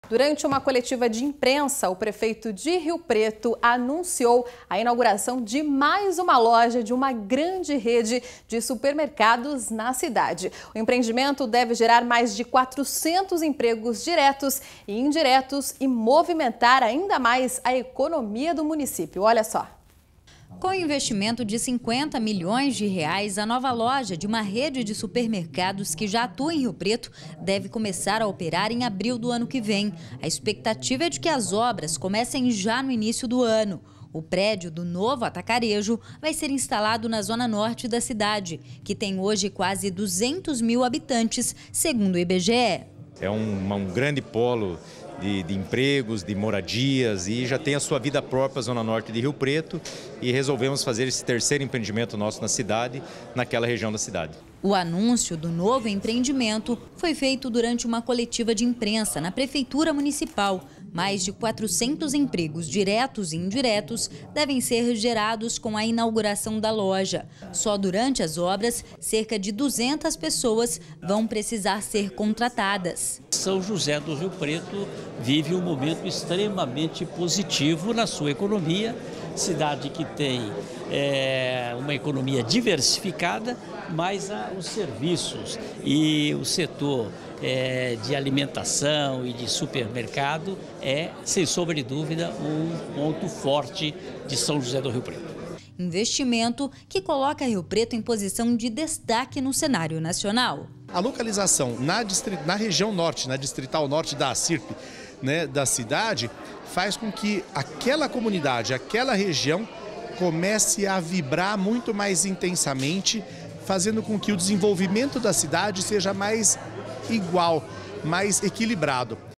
Durante uma coletiva de imprensa, o prefeito de Rio Preto anunciou a inauguração de mais uma loja de uma grande rede de supermercados na cidade. O empreendimento deve gerar mais de 400 empregos diretos e indiretos e movimentar ainda mais a economia do município. Olha só. Com investimento de 50 milhões de reais, a nova loja de uma rede de supermercados que já atua em Rio Preto deve começar a operar em abril do ano que vem. A expectativa é de que as obras comecem já no início do ano. O prédio do novo atacarejo vai ser instalado na zona norte da cidade, que tem hoje quase 200 mil habitantes, segundo o IBGE. É um grande polo de empregos, de moradias e já tem a sua vida própria, a zona norte de Rio Preto, e resolvemos fazer esse terceiro empreendimento nosso na cidade, naquela região da cidade. O anúncio do novo empreendimento foi feito durante uma coletiva de imprensa na Prefeitura Municipal. Mais de 400 empregos diretos e indiretos devem ser gerados com a inauguração da loja. Só durante as obras, cerca de 200 pessoas vão precisar ser contratadas. São José do Rio Preto vive um momento extremamente positivo na sua economia. Cidade que tem uma economia diversificada, mas os serviços e o setor de alimentação e de supermercado é, sem sombra de dúvida, um ponto forte de São José do Rio Preto. Investimento que coloca Rio Preto em posição de destaque no cenário nacional. A localização na região norte, na distrital norte da CIRP, da cidade, faz com que aquela comunidade, aquela região comece a vibrar muito mais intensamente, fazendo com que o desenvolvimento da cidade seja mais igual, mais equilibrado.